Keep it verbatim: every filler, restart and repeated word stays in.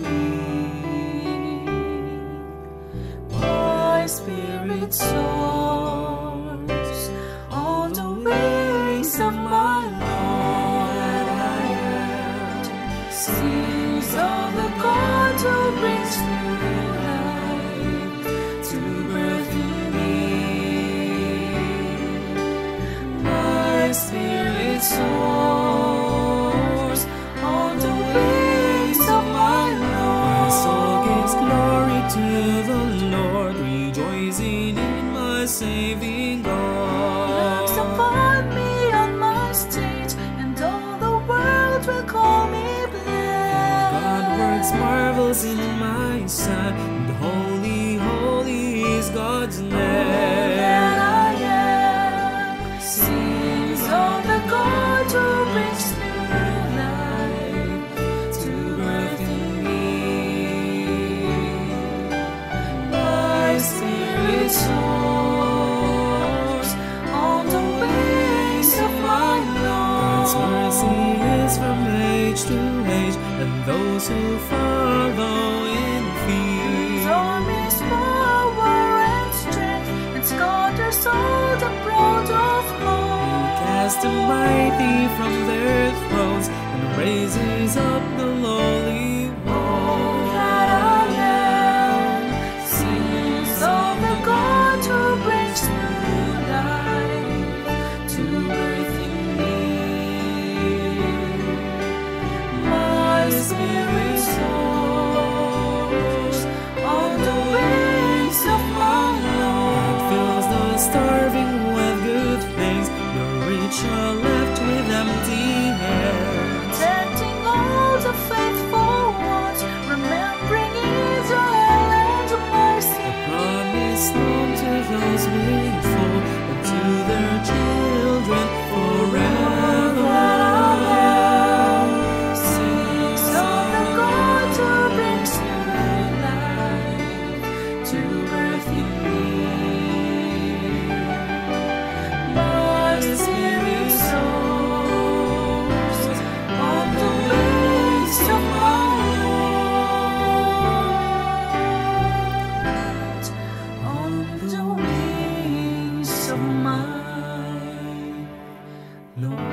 me. My spirit soars on the wings of my Lord, sings of the God who brings new life to birth in me. My spirit soars on the wings of my Lord. My soul gives glory to the Lord, rejoicing in my saving God. Looks upon me on my stage, and all the world will call me blessed. God works marvels in my sight, and holy, holy is God's name. That I am sings of the God who brings new life to birth in me. My spirit soars on the wings of my God's Lord. mercy is from age to age, and those who follow in fear. His arm is power and strength, and scatters all the proud of heart. Cast the mighty from their thrones, and raises up the lowly one. That I am sings of the God who brings new life to birth in me. My spirit soars on the wings of my God fills Lord. the starving with good things, the rich are left with empty hands. Protecting all the faithful ones, remembering Israel and mercy. Promise known to those faithful, and to their children forever. Sings of the God who brings new life to birth in me. My spirit soars on the wings of my Lord, on the wings of my Lord.